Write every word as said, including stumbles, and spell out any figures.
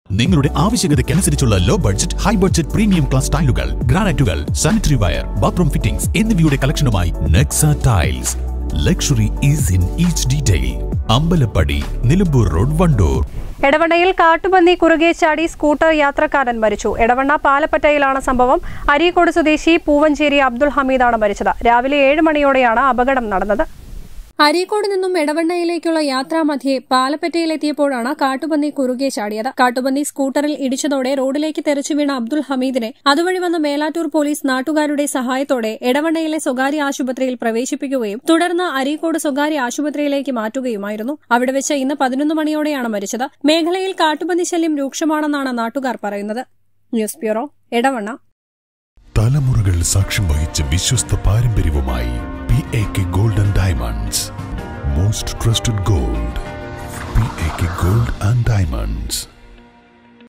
നിങ്ങളുടെ ആവശ്യകതയ്ക്കനുസരിച്ചുള്ള low budget, high budget premium class ടൈലുകൾ, ഗ്രാനൈറ്റുകൾ, സാനിറ്ററി വയർ, ബാത്റൂം ഫിറ്റിംഗ്സ് എന്നിവയുടെ കളക്ഷനുമായി Nexa tiles. Luxury is in each detail. Ambalappadi, Nilambur road, Wandoor. എടവണ്ണയിൽ കാട്ടുപന്നി കുറുകെ ചാടി സ്കൂട്ടർ യാത്രക്കാരൻ മരിച്ചു. എടവണ്ണ പാലപ്പറ്റയിലാണ് സംഭവം. അരീക്കോട് സ്വദേശി പൂവഞ്ചേരി അബ്ദുൾ ഹമീദാണ് മരിച്ചത്. രാവിലെ ഏഴ് മണിയോടെയാണ് അപകടം നടന്നത്. അരീക്കോട് നിന്നും എടവണ്ണയിലേക്കുള്ള യാത്രാമധ്യേ പാലപ്പറ്റയിലെത്തിയപ്പോഴാണ് കാട്ടുപന്നി കുറുകെ ചാടിയത്. കാട്ടുപന്നി സ്കൂട്ടറിൽ ഇടിച്ചതോടെ റോഡിലേക്ക് തെറിച്ചു വീണ അബ്ദുൾ ഹമീദിനെ അതുവഴി വന്ന മേലാറ്റൂർ പോലീസ് നാട്ടുകാരുടെ സഹായത്തോടെ എടവണ്ണയിലെ സ്വകാര്യ ആശുപത്രിയിൽ പ്രവേശിപ്പിക്കുകയും തുടർന്ന് അരീക്കോട് സ്വകാര്യ ആശുപത്രിയിലേക്ക് മാറ്റുകയുമായിരുന്നു. അവിടെ വെച്ച് ഇന്ന് പതിനൊന്ന് മണിയോടെയാണ് മരിച്ചത്. മേഖലയിൽ കാട്ടുപന്നി ശല്യം രൂക്ഷമാണെന്നാണ് നാട്ടുകാർ പറയുന്നത്. News bureau, Edavanna. തലമുറകൾ സാക്ഷ്യം വഹിച്ച വിശ്വസ്ത പാരമ്പര്യവുമായി P A K gold and diamonds. Most trusted gold. P A K gold and diamonds.